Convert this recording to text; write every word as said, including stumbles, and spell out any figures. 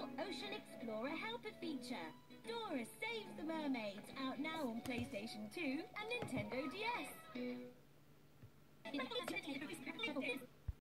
Ocean Explorer helper feature. Dora Saves the Mermaids, out now on PlayStation two and Nintendo D S.